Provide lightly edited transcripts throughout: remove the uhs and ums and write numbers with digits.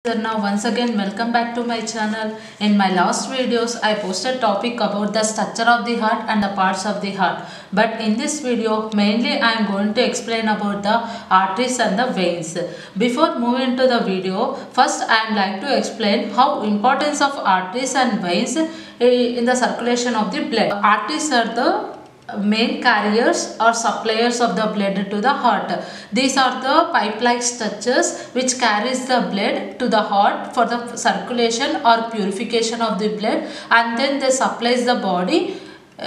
So now once again welcome back to my channel. In my last videos I posted topic about the structure of the heart and the parts of the heart. But in this video mainly I am going to explain about the arteries and the veins. Before moving to the video, first I am like to explain how importance of arteries and veins in the circulation of the blood. Arteries are the main carriers or suppliers of the blood to the heart. These are the pipe-like structures which carries the blood to the heart for the circulation or purification of the blood, and then they supplies the body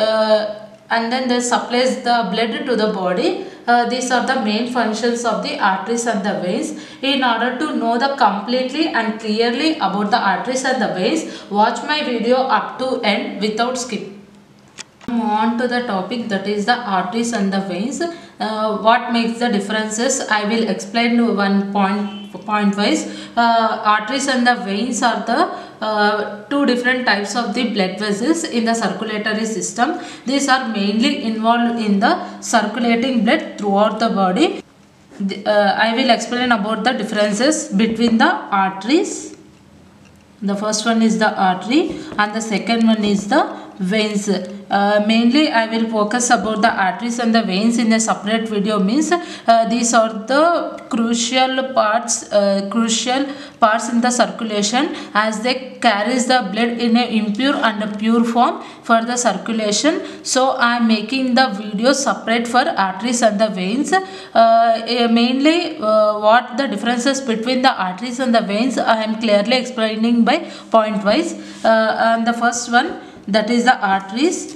blood to the body. These are the main functions of the arteries and the veins. In order to know the completely and clearly about the arteries and the veins, watch my video up to end without skip. On to the topic, that is the arteries and the veins. What makes the differences I will explain one point wise. Arteries and the veins are the two different types of the blood vessels in the circulatory system. These are mainly involved in the circulating blood throughout the body. I will explain about the differences between the arteries. The first one is the artery and the second one is the veins. Mainly I will focus about the arteries and the veins in a separate video. Means these are the crucial parts in the circulation, as they carries the blood in a impure and a pure form for the circulation. So I am making the video separate for arteries and the veins. Mainly what the differences between the arteries and the veins I am clearly explaining by point wise. And the first one, that is the arteries.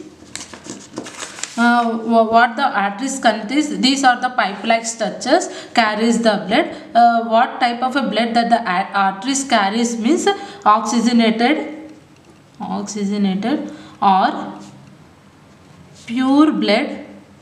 What the arteries consist, these are the pipe-like structures carries the blood. What type of a blood that the arteries carries means oxygenated or pure blood.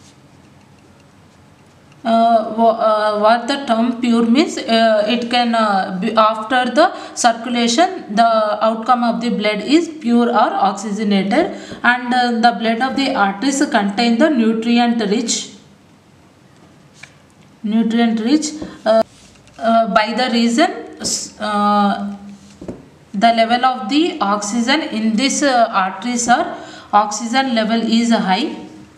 What the term pure means, it can be after the circulation the outcome of the blood is pure or oxygenated, and the blood of the arteries contain the nutrient rich by the reason the level of the oxygen in this arteries are oxygen level is high,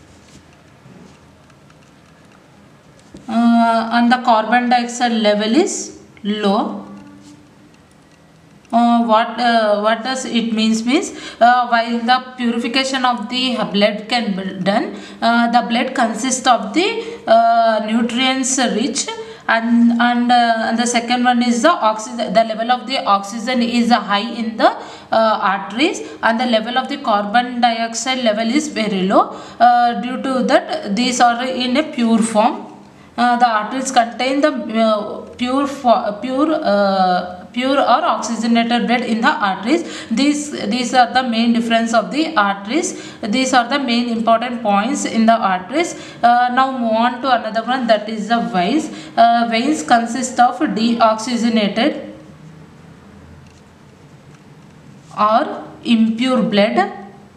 and the carbon dioxide level is low. What does it means while the purification of the blood can be done, the blood consists of the nutrients rich, and the second one is the oxygen. The level of the oxygen is high in the arteries, and the level of the carbon dioxide level is very low. Due to that, these are in a pure form. The arteries contain the pure or oxygenated blood in the arteries. These are the main difference of the arteries. These are the main important points in the arteries. Now move on to another one, that is the veins. Veins consist of deoxygenated or impure blood.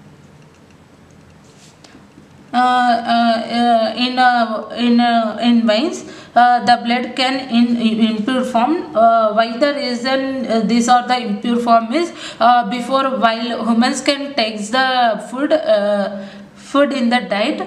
In veins, the blood can in impure form. Why the reason these are the impure form is before, while humans can take the food in the diet,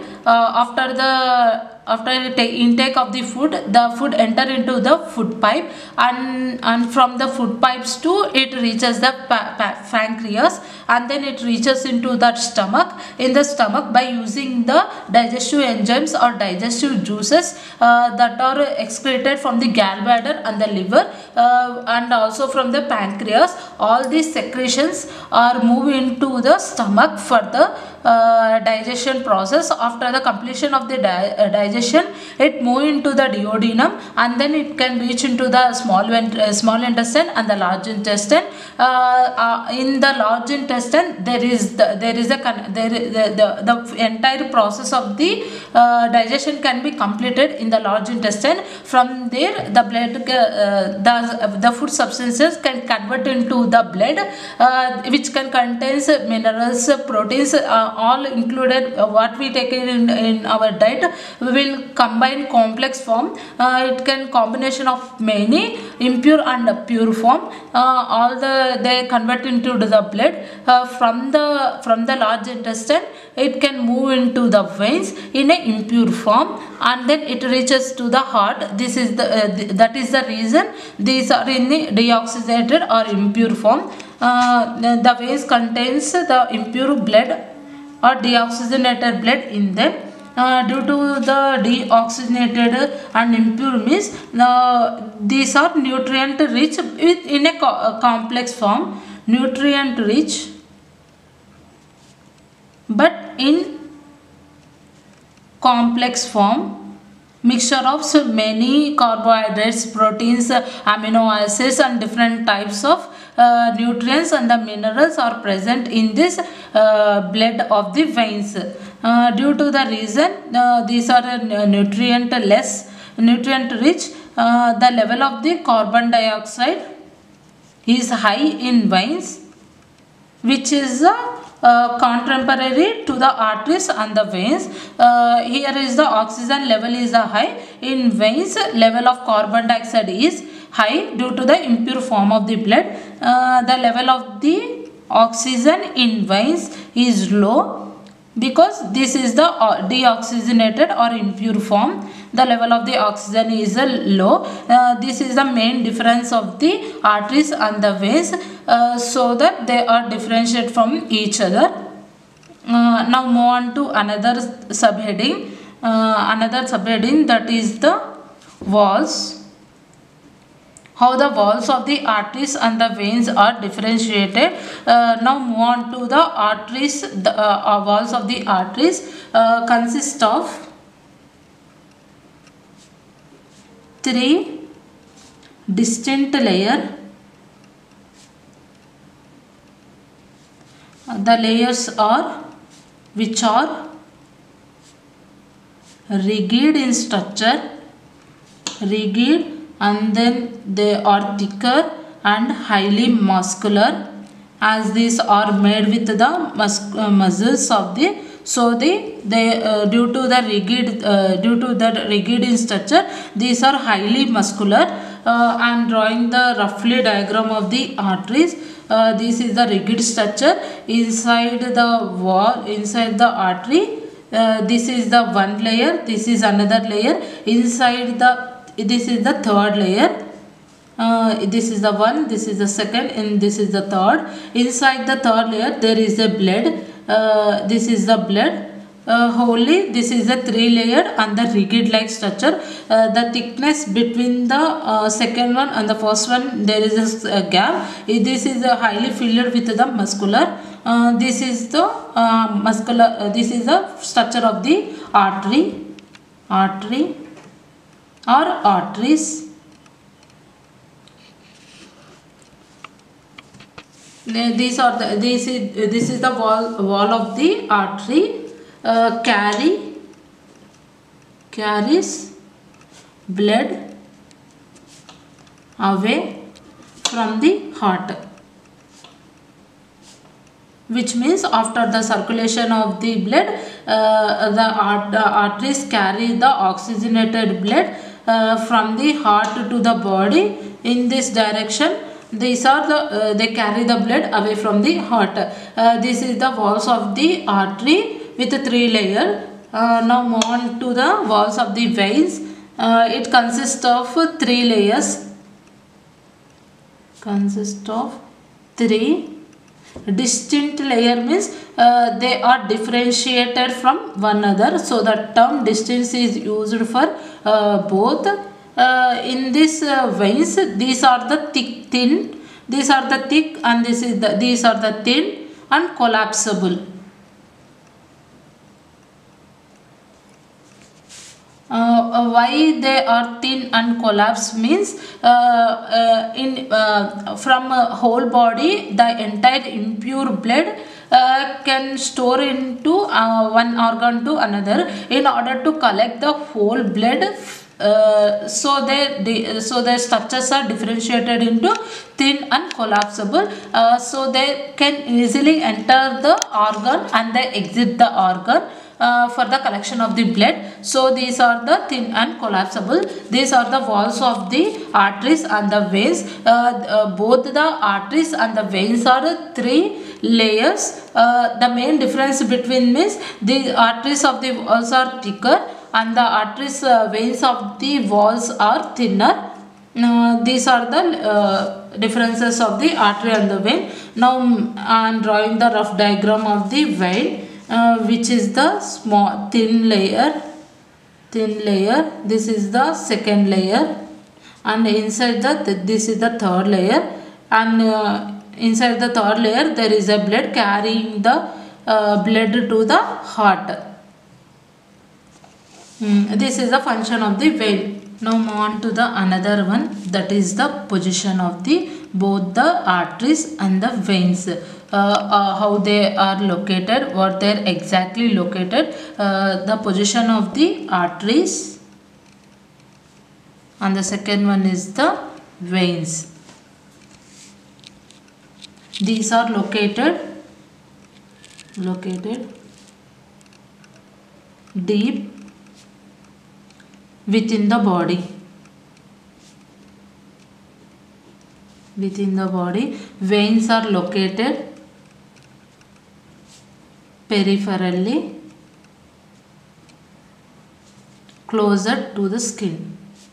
after intake of the food enter into the food pipe, and from the food pipes to it reaches the pancreas, and then it reaches into that stomach. In the stomach, by using the digestive enzymes or digestive juices that are excreted from the gallbladder and the liver, and also from the pancreas, all these secretions are moved into the stomach for the digestion process. After the completion of the digestion, it move into the duodenum, and then it can reach into the small intestine and the large intestine. In the large intestine, the entire process of the digestion can be completed in the large intestine. From there, the blood, the food substances can convert into the blood, which can contains minerals, proteins, all included what we take in our diet, we will combine complex form. It can combination of many impure and pure form. All they convert into the blood from the large intestine. It can move into the veins in a impure form, and then it reaches to the heart. This is that is the reason these are in the deoxygenated or impure form. The veins contains the impure blood or deoxygenated blood in them. Due to the deoxygenated and impure means these are nutrient rich in a complex form, nutrient rich but in complex form, mixture of so many carbohydrates, proteins, amino acids and different types of nutrients and the minerals are present in this blood of the veins. Due to the reason these are nutrient rich, the level of the carbon dioxide is high in veins, which is contemporary to the arteries and the veins. Here is the oxygen level is high in veins. Level of carbon dioxide is high due to the impure form of the blood. The level of the oxygen in veins is low because this is the deoxygenated or impure form. The level of the oxygen is low. This is the main difference of the arteries and the veins, so that they are differentiated from each other. Now move on to another subheading. That is the walls. How the walls of the arteries and the veins are differentiated. Now move on to the arteries. The walls of the arteries consist of 3 distinct layers. The layers are rigid in structure, and then they are thicker and highly muscular, as these are made with the muscles of the. So due to the rigid in structure, these are highly muscular. I am drawing the roughly diagram of the arteries. This is the rigid structure inside the wall, inside the artery. This is the one layer. This is another layer. Inside this is the third layer. This is the one, this is the second, and this is the third. Inside the third layer there is a blood. This is the blood. Wholly this is a 3-layered and the rigid like structure. The thickness between the second one and the first one, there is a gap. This is highly filled with the muscular. This is the this is the structure of the artery or arteries. This is the wall of the artery. Carries blood away from the heart, which means after the circulation of the blood, the arteries carry the oxygenated blood from the heart to the body in this direction. These are they carry the blood away from the heart. This is the walls of the artery with 3 layers. Now move on to the walls of the veins. It consists of 3 layers. Consists of 3 distinct layer means they are differentiated from one another. So the term distance is used for both. In this veins, these are the thin. These are the thick, and these are the thin and collapsible. Why they are thin and collapse means from a whole body the entire impure blood can store into one organ to another. In order to collect the whole blood so their structures are differentiated into thin and collapsible, so they can easily enter the organ and they exit the organ for the collection of the blood. So these are the thin and collapsible. These are the walls of the arteries and the veins. Both the arteries and the veins are 3 layers. The main difference between means the arteries of the walls are thicker and the arteries veins of the walls are thinner. These are the differences of the artery and the vein. Now I am drawing the rough diagram of the vein, which is the small thin layer. This is the second layer, and inside this is the third layer, and inside the third layer there is a blood carrying the blood to the heart. This is the function of the vein. Now move on to the another one, that is the position of the both the arteries and the veins. How they are located, what they are exactly located. The position of the arteries, and the second one is the veins. These are located deep within the body. Veins are located peripherally closer to the skin.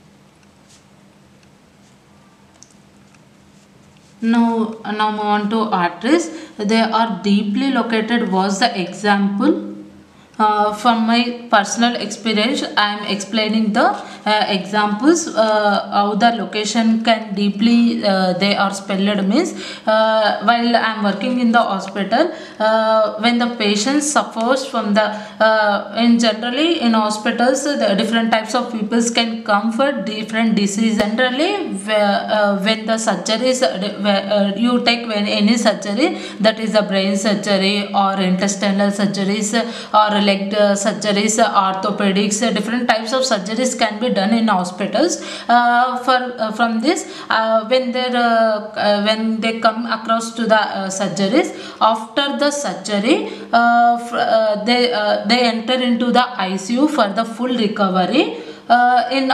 Now move on to arteries. They are deeply located was the example. From my personal experience, I am explaining the examples how the location can deeply they are spelled means while I am working in the hospital, when the patient suffers from the in generally in hospitals the different types of peoples can come for different disease. Generally when the surgeries you take when any surgery, that is a brain surgery or intestinal surgeries or leg surgeries, orthopedics, different types of surgeries can be done in hospitals. From this when they come across to the surgeries, after the surgery they enter into the ICU for the full recovery. In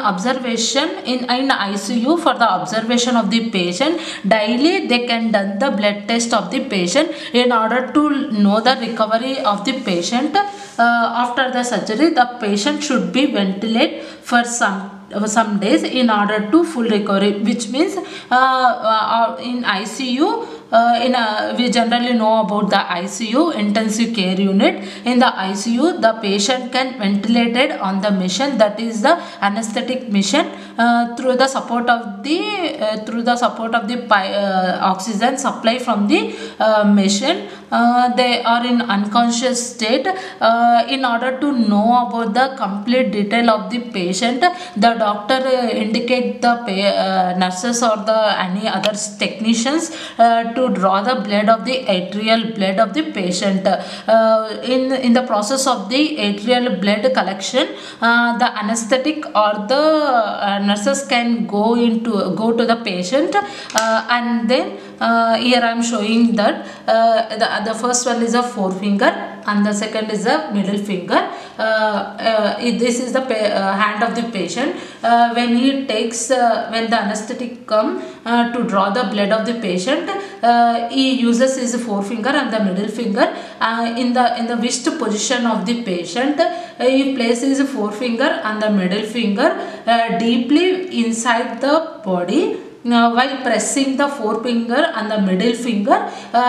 ICU for the observation of the patient, daily they can done the blood test of the patient in order to know the recovery of the patient. After the surgery, the patient should be ventilated for some days in order to full recovery, which means in ICU we generally know about the ICU, intensive care unit. In the ICU, the patient can ventilated on the machine, that is the anesthetic machine, through the support of the oxygen supply from the machine. They are in unconscious state. In order to know about the complete detail of the patient, the doctor indicate the nurses or the any other technicians to draw the blood of the arterial blood of the patient. In the process of the arterial blood collection, the anesthetic or the nurses can go to the patient, and then here I am showing that the first one is a forefinger and the second is a middle finger. This is the hand of the patient. When he takes when the anesthetic come to draw the blood of the patient, he uses his forefinger and the middle finger. In the wrist position of the patient, he places his forefinger and the middle finger deeply inside the body. While pressing the forefinger and the middle finger,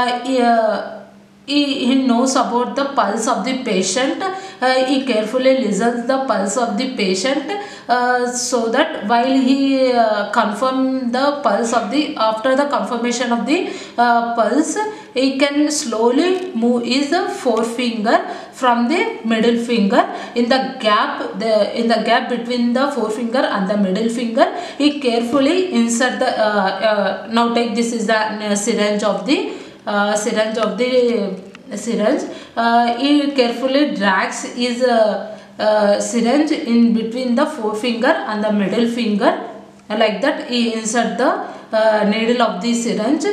he knows about the pulse of the patient. He carefully listens the pulse of the patient, so that while he confirm the pulse of the after the confirmation of the pulse, he can slowly move his forefinger from the middle finger. In the gap between the forefinger and the middle finger, he carefully insert the now take this is the syringe of the syringe. He carefully drags his syringe in between the forefinger and the middle finger. Like that, he insert the needle of the syringe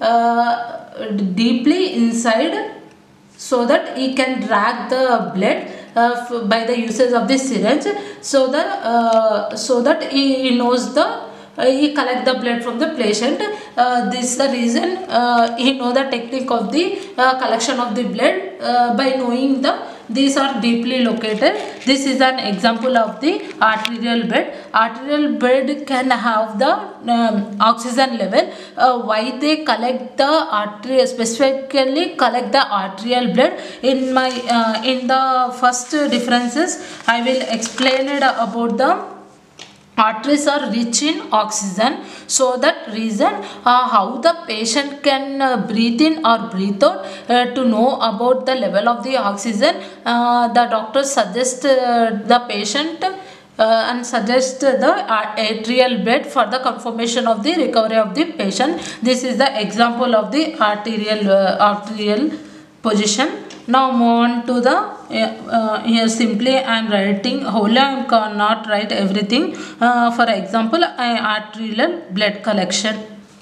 deeply inside, so that he can drag the blood by the usage of the syringe, so that he knows the he collect the blood from the patient. This is the reason he know the technique of the collection of the blood by knowing these are deeply located. This is an example of the arterial bed. Arterial bed can have the oxygen level. Why they collect the arterial, specifically collect the arterial blood? In my in the first differences, I will explain it about the arteries are rich in oxygen, so that reason how the patient can breathe in or breathe out. To know about the level of the oxygen, the doctor suggests the patient and suggest the atrial bed for the confirmation of the recovery of the patient. This is the example of the arterial position. Now move on to the here simply I am writing wholly, I cannot write everything. For example, arterial blood collection.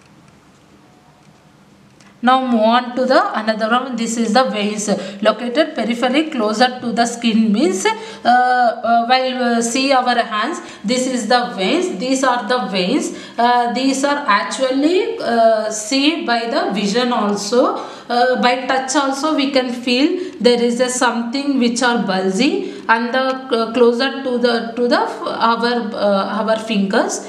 Now move on to the another one. This is the veins located peripherally closer to the skin, means while see our hands, this is the veins, these are the veins. These are actually see by the vision also. By touch also we can feel there is a something which are bulgy, and the closer to the our fingers.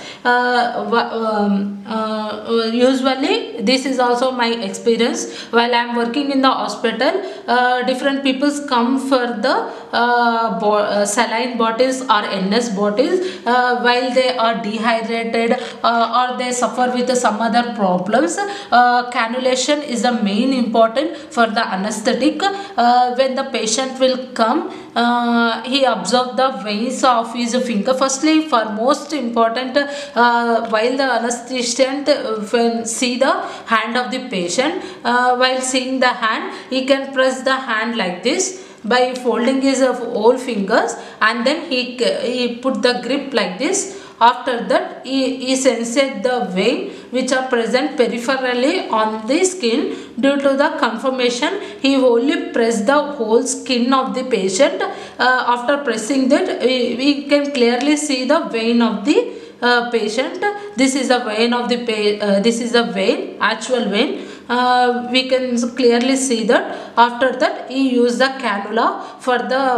Usually this is also my experience while I am working in the hospital. Different peoples come for the saline bottles or NS bottles while they are dehydrated or they suffer with some other problems. Cannulation is the main important for the anesthetic. When the patient will come, he observe the veins of his finger. Firstly, for most important, while the anesthetist when see the hand of the patient, while seeing the hand, he can press the hand like this by folding his whole fingers, and then he put the grip like this. After that, he senses the vein which are present peripherally on the skin. Due to the confirmation, he only press the whole skin of the patient. After pressing that, we can clearly see the vein of the patient. This is the vein of the this is the vein, actual vein. We can clearly see that. After that, he used the cannula for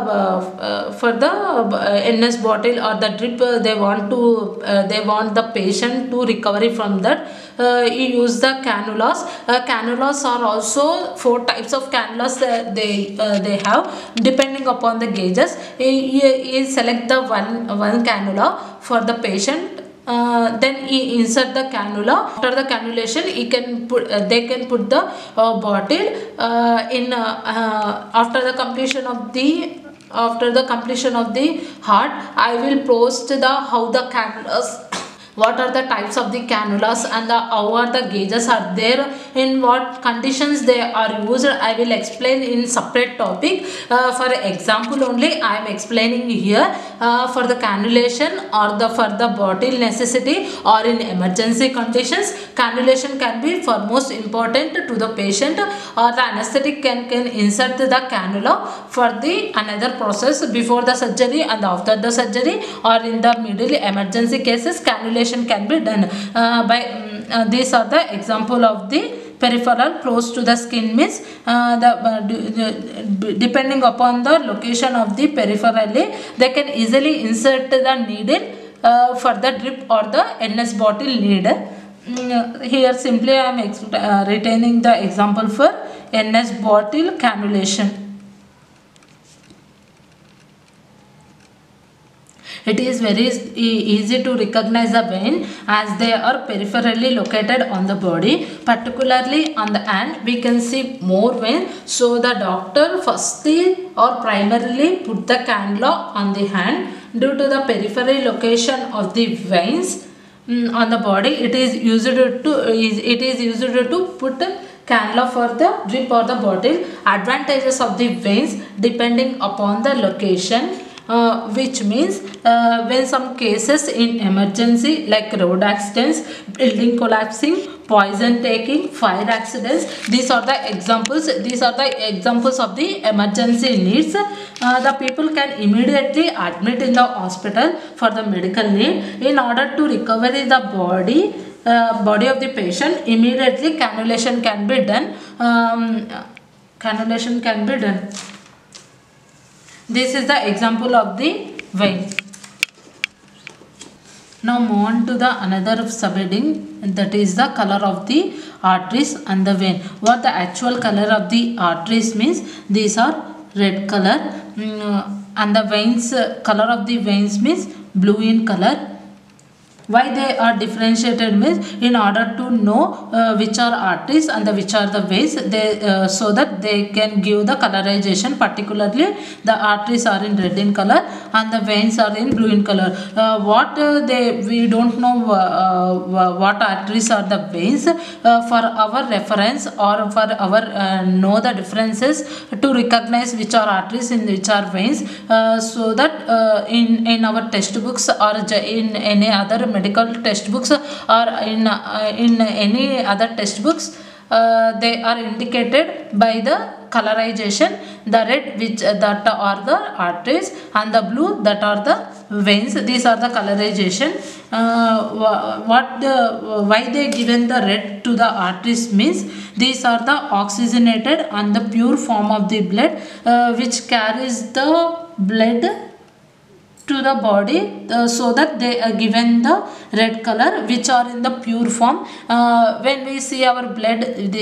the NS bottle or the drip. They want the patient to recovery from that. He used the cannulas. Cannulas are also 4 types of cannulas they have depending upon the gauges. He select the one cannula for the patient. Then he insert the cannula. After the cannulation, he can put they can put the bottle in after the completion of the heart. I will post the how the cannulas, what are the types of the cannulas, and how are the gauges are there, in what conditions they are used. I will explain in separate topic. For example only I am explaining here. For the cannulation or for the bottle necessity or in emergency conditions, cannulation can be for most important to the patient, or the anesthetic can insert the cannula for the another process before the surgery and after the surgery, or in the middle emergency cases cannulation can be done by these are the example of the peripheral close to the skin, means depending upon the location of the peripherally, they can easily insert the needle for the drip or the NS bottle needle. Here simply I am retaining the example for NS bottle cannulation. It is very easy to recognize the vein as they are peripherally located on the body. Particularly on the hand, we can see more veins. So the doctor firstly or primarily put the cannula on the hand. Due to the peripheral location of the veins on the body, it is used to put cannula for the drip or the bottle. Advantages of the veins depending upon the location. which means when some cases in emergency like road accidents, building collapsing, poison taking, fire accidents, these are the examples. These are the examples of the emergency needs. The people can immediately admit in the hospital for the medical need. In order to recover the body of the patient, immediately cannulation can be done. Cannulation can be done. This is the example of the vein. Now move on to the another subheading, that is the color of the arteries and the vein. What the actual color of the arteries means, these are red color, and the veins, color of the veins means blue in color. Why they are differentiated means, in order to know which are arteries and which are the veins, so that they can give the colorization. Particularly the arteries are in red in color and the veins are in blue in color. We don't know what arteries are the veins. For our reference or for our know the differences to recognize which are arteries and which are veins, so that in our textbooks or in any other medical textbooks or in any other textbooks, they are indicated by the colorization. The red, which that are the arteries, and the blue, that are the veins. These are the colorization. Why they given the red to the arteries means, these are the oxygenated and the pure form of the blood, which carries the blood to the body, so that they are given the red color, which are in the pure form. When we see our blood,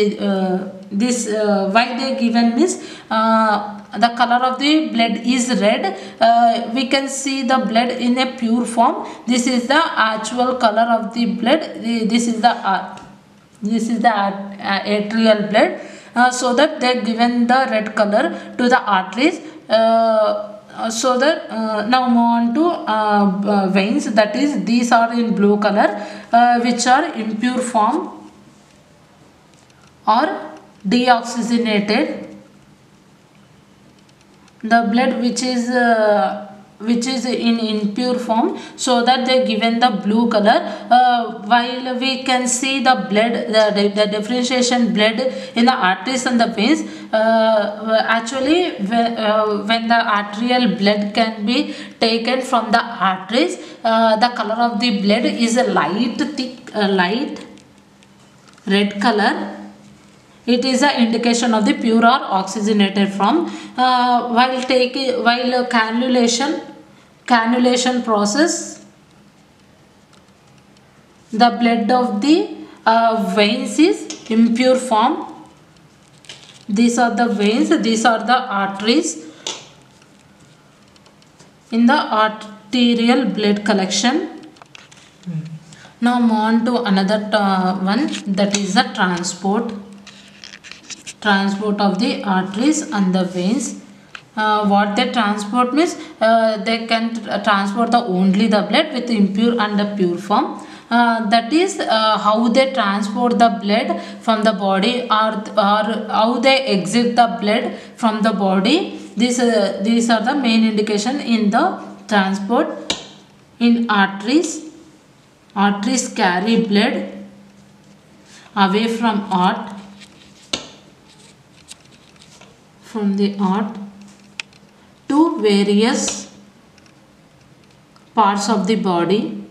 why they given means, the color of the blood is red. We can see the blood in a pure form. This is the actual color of the blood. This is the arterial blood. So that they given the red color to the arteries. So that now move on to veins, that is these are in blue color, which are impure form or deoxygenated. The blood which is in impure form, so that they given the blue color. While we can see the blood, the differentiation blood in the arteries and the veins, actually when the arterial blood can be taken from the arteries, the color of the blood is a light thick light red color. It is an indication of the pure or oxygenated form. While cannulation process, the blood of the veins is impure form. These are the veins, these are the arteries in the arterial blood collection. Now move on to another one, that is the transport of the arteries and the veins. What they transport means, they can transport only the blood with impure and the pure form. That is how they transport the blood from the body, or how they exit the blood from the body. These are the main indication in the transport. In arteries carry blood away from the heart to various parts of the body,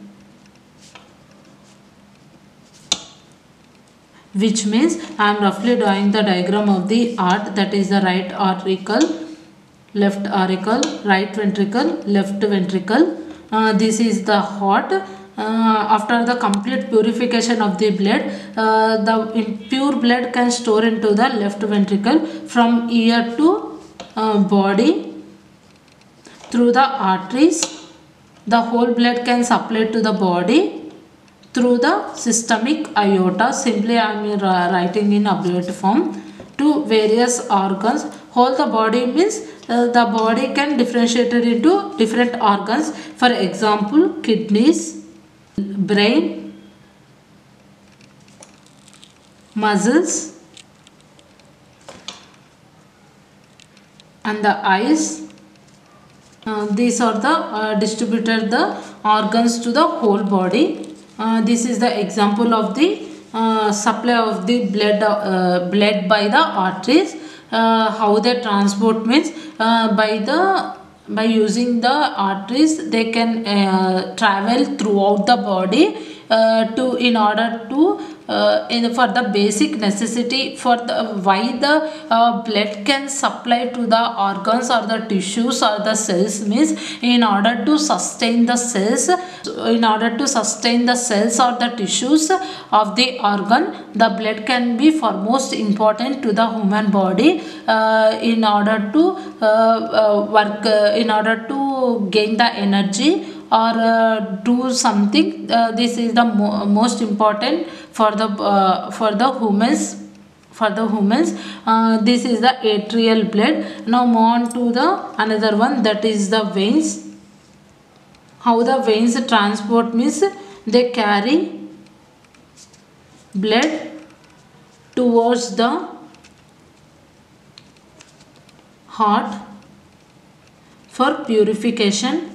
which means I am roughly drawing the diagram of the heart. That is the right auricle, left auricle, right ventricle, left ventricle. This is the heart. After the complete purification of the blood, the impure blood can store into the left ventricle. From ear to body through the arteries, the whole blood can supply to the body through the systemic aorta. Simply I am writing in abbreviated form. To various organs. Whole the body means the body can differentiate it into different organs. For example, kidneys, brain, muscles, and the eyes, These are the distributed the organs to the whole body. This is the example of the supply of the blood by the arteries. How they transport means by using the arteries they can travel throughout the body to in order to for the basic necessity for the why the blood can supply to the organs or the tissues or the cells means in order to sustain the cells, or the tissues of the organ, the blood can be foremost important to the human body in order to work in order to gain the energy or do something. This is the most important for the humans. This is the arterial blood. Now move on to the another one, that is the veins. How the veins transport means they carry blood towards the heart for purification.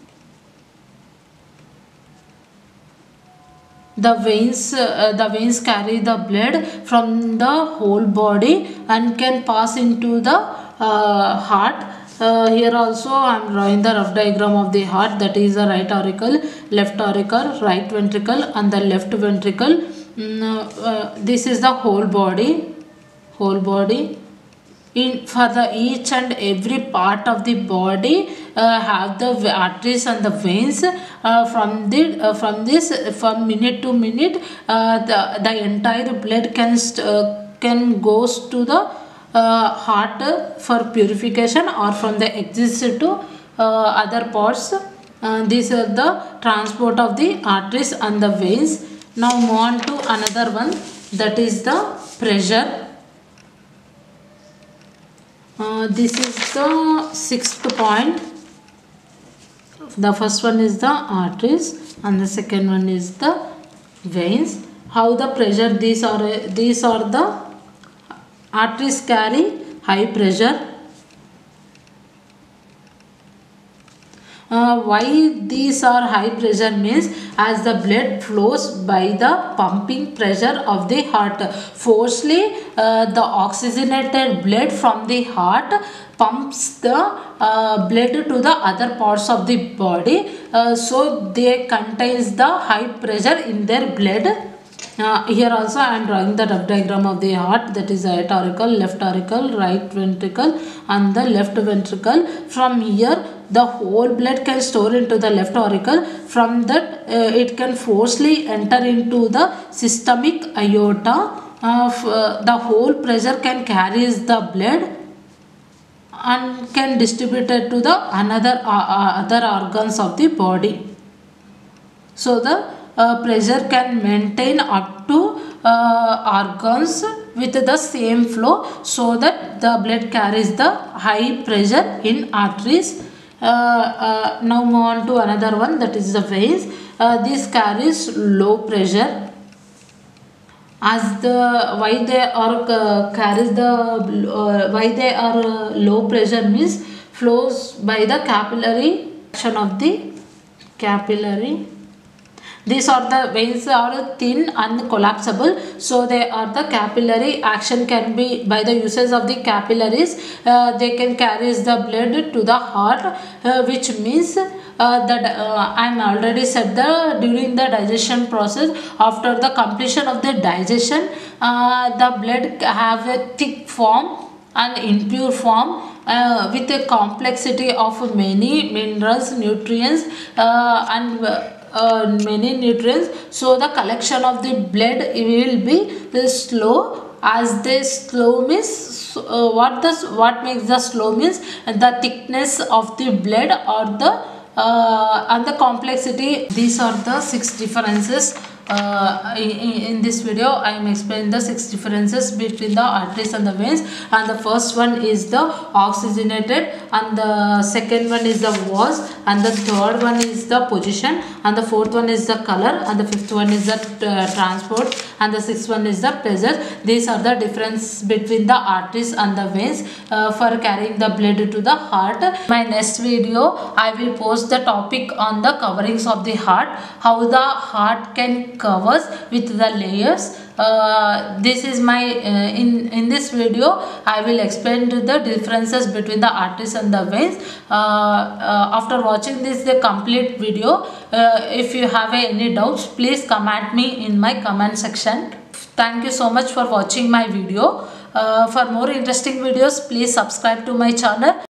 The veins carry the blood from the whole body and can pass into the heart. Here also I am drawing the rough diagram of the heart. That is the right auricle, left auricle, right ventricle and the left ventricle. This is the whole body. For the each and every part of the body have the arteries and the veins. From minute to minute the entire blood can goes to the heart for purification or from the exit to other parts. These are the transport of the arteries and the veins. Now move on to another one, that is the pressure. This is the sixth point. The first one is the arteries and the second one is the veins. How the pressure, these are the arteries carry high pressure. Why these are high pressure means as the blood flows by the pumping pressure of the heart. Forcefully the oxygenated blood from the heart pumps the blood to the other parts of the body. So they contains the high pressure in their blood. Here also I am drawing the rough diagram of the heart. That is right auricle, left auricle, right ventricle and the left ventricle. From here the whole blood can store into the left auricle. From that it can forcefully enter into the systemic aorta. The whole pressure can carries the blood and can distribute it to the other organs of the body. So the pressure can maintain up to organs with the same flow, so that the blood carries the high pressure in arteries. Now move on to another one, that is the veins. This carries low pressure. As the why they are carries the why they are low pressure means flows by the capillary action of the capillary. These are the veins are thin and collapsible, so they are the capillary action can be by the uses of the capillaries. They can carry the blood to the heart, which means that I am already said that during the digestion process, after the completion of the digestion, the blood have a thick form and impure form with a complexity of many minerals, nutrients many nutrients. So the collection of the blood will be slow. As the slow means what makes the slow means the thickness of the blood or the and the complexity. These are the 6 differences In this video I am explaining the 6 differences between the arteries and the veins, and the first one is the oxygenated, and the second one is the was, and the third one is the position, and the fourth one is the color, and the fifth one is the transport, and the sixth one is the pressure. These are the difference between the arteries and the veins for carrying the blood to the heart. My next video I will post the topic on the coverings of the heart, how the heart can covers with the layers. This is my in this video I will explain the differences between the arteries and the veins. After watching this the complete video, if you have any doubts, please comment me in my comment section. Thank you so much for watching my video. For more interesting videos, please subscribe to my channel.